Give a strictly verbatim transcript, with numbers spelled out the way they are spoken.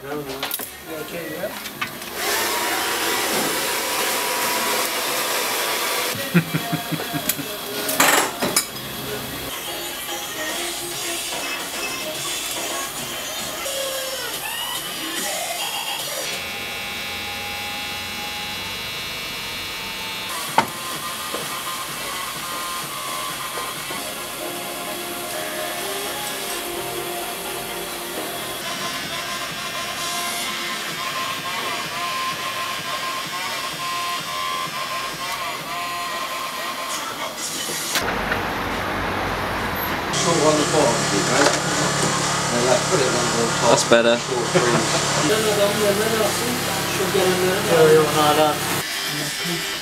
No, no. You okay, yeah? On the bottom, right? And like put it on the top. That's better. Short